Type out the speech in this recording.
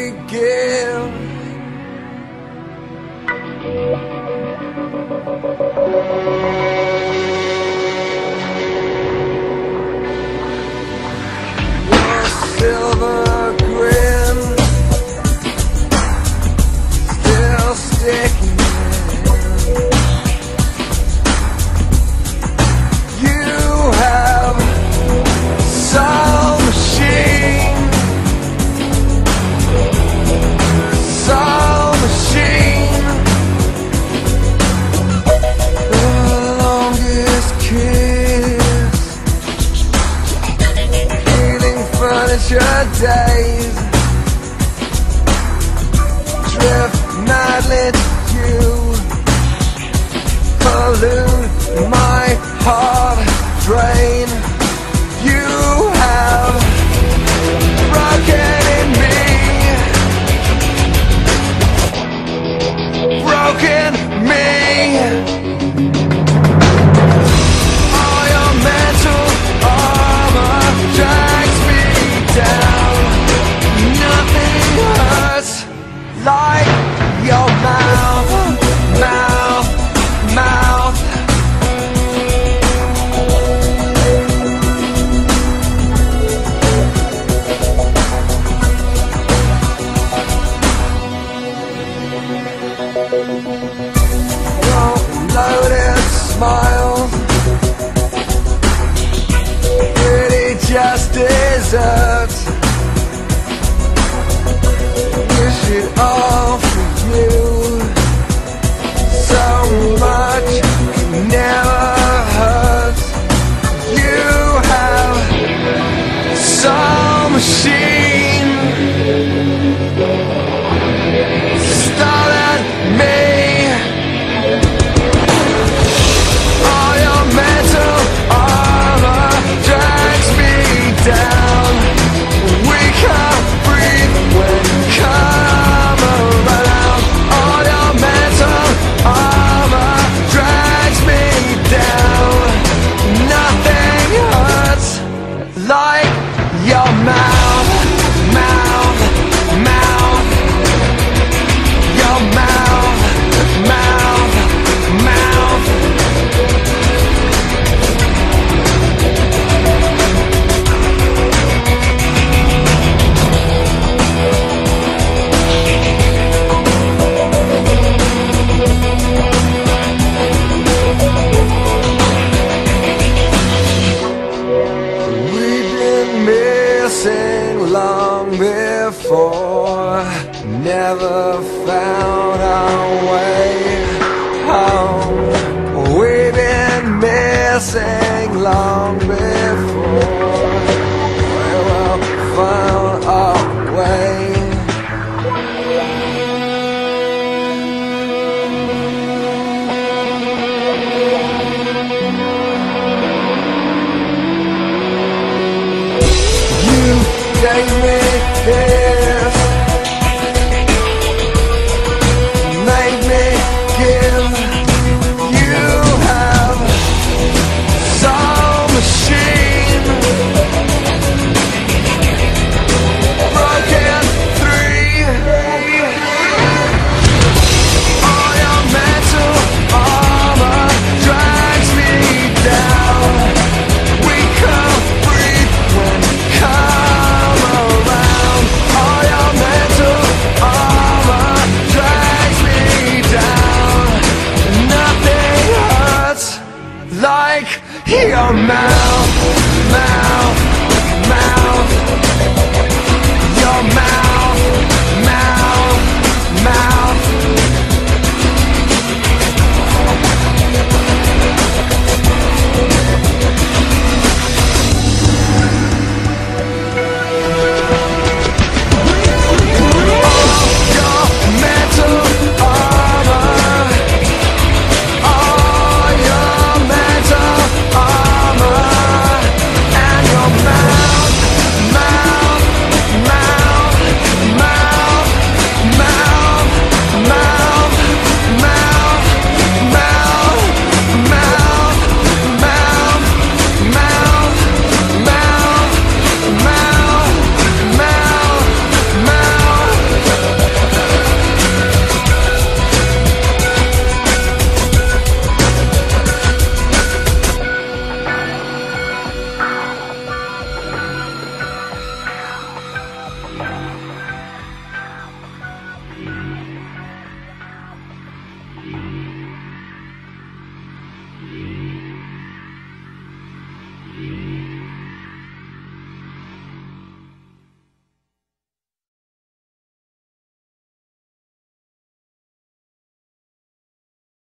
begin. Your silver grin still sticking in. You have some machine, some machine. The longest kiss, healing furniture days, drift madly to you, pollute my heart, drain. You have broken in me, broken me. All your mental armor drags me down. Nothing hurts like your mouth, mouth, mouth. Your loaded smile, pretty just desserts. Wish it all for you. So much never hurts. You have some machine stolen me. All your mental armor drags me down. We can't breathe when you come around. All your mental armor drags me down. Nothing hurts like your mouth, mouth, mouth. Your mouth, mouth, mouth. We've been missing long before, never found our way home. We've been missing